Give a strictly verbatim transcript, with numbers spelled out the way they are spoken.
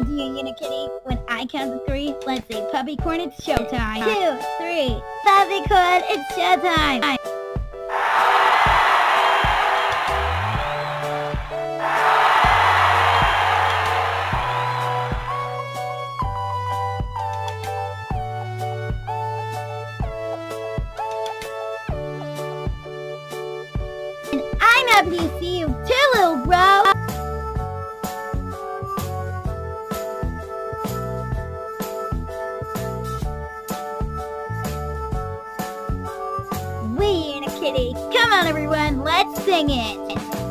Alright, dear Unikitty, when I count to three, let's say puppycorn, it's showtime. Two, three, puppycorn, it's showtime! And I'm happy to see you too, little bro! We Unikitty. Come on everyone, let's sing it!